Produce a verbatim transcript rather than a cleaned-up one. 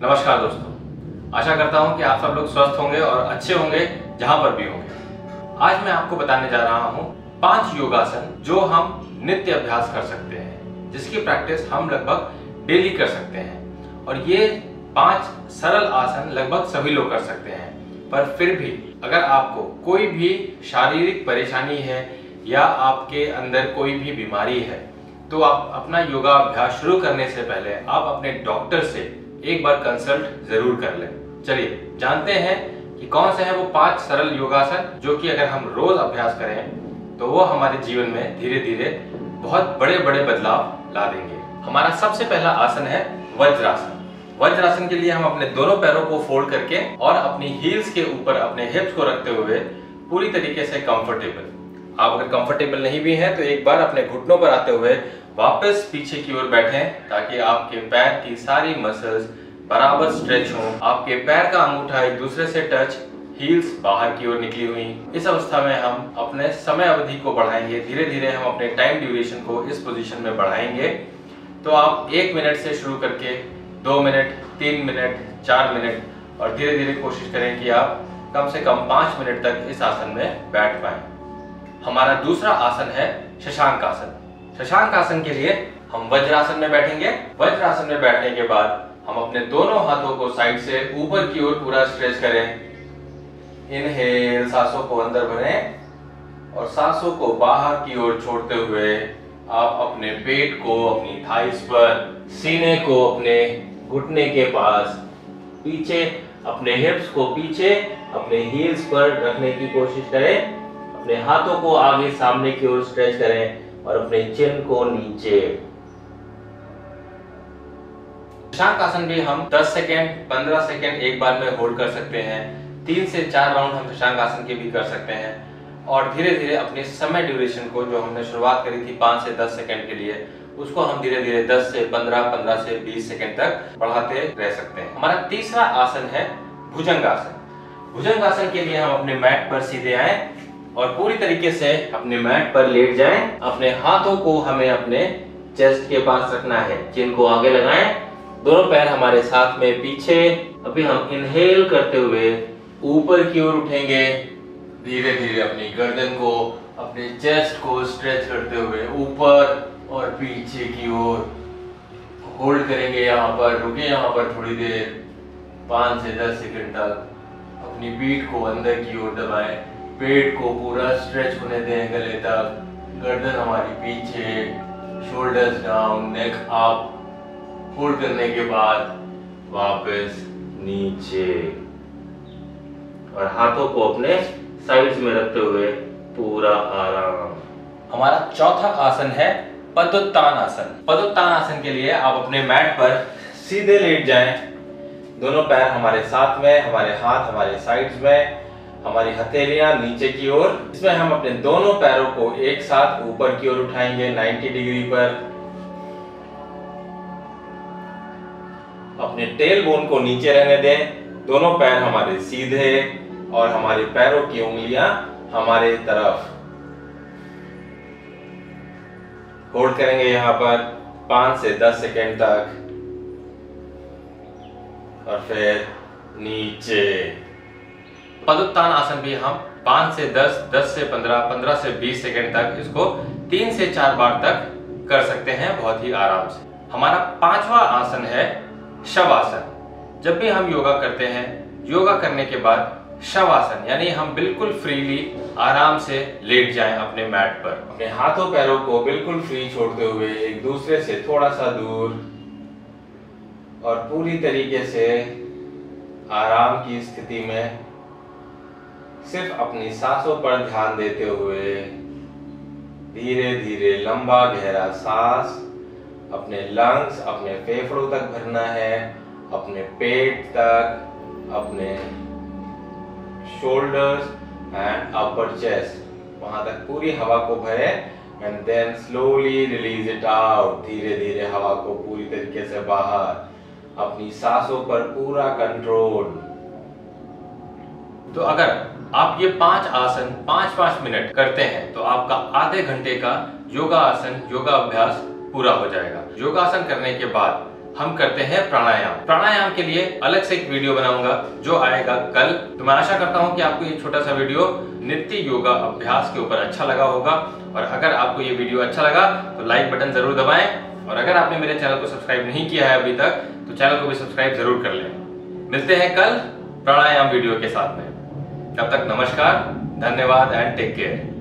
नमस्कार दोस्तों, आशा करता हूं कि आप सब लोग स्वस्थ होंगे और अच्छे होंगे जहां पर भी होंगे। आज मैं आपको बताने जा रहा हूं पांच योगासन जो हम नित्य अभ्यास कर सकते हैं, जिसकी प्रैक्टिस हम लगभग डेली कर सकते हैं। और ये पांच सरल आसन लगभग सभी लोग कर सकते हैं, पर फिर भी अगर आपको कोई भी शारीरिक परेशानी है या आपके अंदर कोई भी बीमारी है, तो आप अपना योगा अभ्यास शुरू करने से पहले आप अपने डॉक्टर से एक बार कंसल्ट जरूर कर लें। चलिए जानते हैं कि कौन से हैं वो पांच सरल योगासन जो कि अगर हम रोज अभ्यास करें तो वो हमारे जीवन में धीरे धीरे बहुत बड़े बड़े बदलाव ला देंगे। हमारा सबसे पहला आसन है वज्रासन। वज्रासन के लिए हम अपने दोनों पैरों को फोल्ड करके और अपनी हील्स के ऊपर अपने हिप्स को रखते हुए पूरी तरीके से कंफर्टेबल, आप अगर कंफर्टेबल नहीं भी हैं तो एक बार अपने घुटनों पर आते हुए वापस पीछे की ओर बैठें, ताकि आपके पैर की सारी मसल्स बराबर स्ट्रेच हों, आपके पैर का अंगूठा एक दूसरे से टच, हील्स बाहर की ओर निकली हुई। इस अवस्था में हम अपने समय अवधि को बढ़ाएंगे, धीरे धीरे हम अपने टाइम ड्यूरेशन को इस पोजीशन में बढ़ाएंगे। तो आप एक मिनट से शुरू करके दो मिनट, तीन मिनट, चार मिनट और धीरे धीरे कोशिश करें कि आप कम से कम पाँच मिनट तक इस आसन में बैठ पाएं। हमारा दूसरा आसन है शशांक आसन। शशांक आसन के लिए हम वज्रासन में बैठेंगे। वज्रासन में बैठने के बाद हम अपने दोनों हाथों को साइड से ऊपर की ओर पूरा स्ट्रेच करें। इनहेल, सांसों को अंदर भरें और सांसों को बाहर की ओर छोड़ते हुए आप अपने पेट को अपनी थाइस पर, सीने को अपने घुटने के पास, पीछे अपने हिप्स को पीछे अपने हील्स पर रखने की कोशिश करें। अपने हाथों को आगे सामने की ओर स्ट्रेच करें और अपने चिन को नीचे। शशांक आसन भी हम दस सेकेंड, पंद्रह सेकेंड एक बार में होल्ड कर सकते हैं। तीन से चार राउंड हम शशांक आसन के भी कर सकते हैं और धीरे धीरे अपने समय ड्यूरेशन को, जो हमने शुरुआत करी थी पाँच से दस सेकेंड के लिए, उसको हम धीरे धीरे दस से पंद्रह, पंद्रह से बीस सेकेंड तक बढ़ाते रह सकते हैं। हमारा तीसरा आसन है भुजंगासन। भुजंगासन के लिए हम अपने मैट पर सीधे आए और पूरी तरीके से अपने मैट पर लेट जाएं। अपने हाथों को हमें अपने चेस्ट के पास रखना है, चिन को आगे लगाएं, दोनों पैर हमारे साथ में पीछे। अभी हम इनहेल करते हुए ऊपर की ओर उठेंगे, धीरे धीरे अपनी गर्दन को, अपने चेस्ट को स्ट्रेच करते हुए ऊपर और पीछे की ओर होल्ड करेंगे। यहाँ पर रुके, यहाँ पर थोड़ी देर, पाँच से दस सेकंड तक। अपनी पीठ को अंदर की ओर दबाएं, पेट को पूरा स्ट्रेच होने दें गले तक, गर्दन हमारी पीछे, shoulders down, neck up. Hold करने के बाद वापस नीचे और हाथों को अपने साइड्स में रखते हुए पूरा आराम। हमारा चौथा आसन है पद्मोत्तान आसन। पद्मोत्तान आसन के लिए आप अपने मैट पर सीधे लेट जाएं, दोनों पैर हमारे साथ में, हमारे हाथ हमारे साइड्स में, हमारी हथेलियां नीचे की ओर। इसमें हम अपने दोनों पैरों को एक साथ ऊपर की ओर उठाएंगे नब्बे डिग्री पर। अपने टेल बोन को नीचे रहने दें, दोनों पैर हमारे सीधे और हमारे पैरों की उंगलियां हमारे तरफ। होल्ड करेंगे यहाँ पर पाँच से दस सेकेंड तक और फिर नीचे। पद्मोत्तान आसन भी हम पाँच से दस, दस से पंद्रह, पंद्रह से बीस सेकंड तक इसको तीन से चार बार तक कर सकते हैं बहुत ही आराम से। हमारा पांचवा आसन है शवासन। जब भी हम योगा करते हैं, योगा करने के बाद शवासन यानी हम बिल्कुल फ्रीली आराम से लेट जाएं अपने मैट पर, अपने हाथों पैरों को बिल्कुल फ्री छोड़ते हुए एक दूसरे से थोड़ा सा दूर और पूरी तरीके से आराम की स्थिति में सिर्फ अपनी सांसों पर ध्यान देते हुए धीरे धीरे लंबा गहरा सांस अपने लंग्स, अपने फेफड़ों तक भरना है, अपने पेट तक, अपने शोल्डर्स एंड अपर चेस्ट, वहां तक पूरी हवा को भरे and then slowly release it out. धीरे धीरे हवा को पूरी तरीके से बाहर, अपनी सांसों पर पूरा कंट्रोल। तो अगर आप ये पांच आसन पांच पांच मिनट करते हैं तो आपका आधे घंटे का योगा आसन, योगा अभ्यास पूरा हो जाएगा। योगासन करने के बाद हम करते हैं प्राणायाम। प्राणायाम के लिए अलग से एक वीडियो बनाऊंगा जो आएगा कल। तो मैं आशा करता हूं कि आपको ये छोटा सा वीडियो नित्य योगा अभ्यास के ऊपर अच्छा लगा होगा। और अगर आपको ये वीडियो अच्छा लगा तो लाइक बटन जरूर दबाएं, और अगर आपने मेरे चैनल को सब्सक्राइब नहीं किया है अभी तक तो चैनल को भी सब्सक्राइब जरूर कर लें। मिलते हैं कल प्राणायाम वीडियो के साथ में। तब तक नमस्कार, धन्यवाद एंड टेक केयर।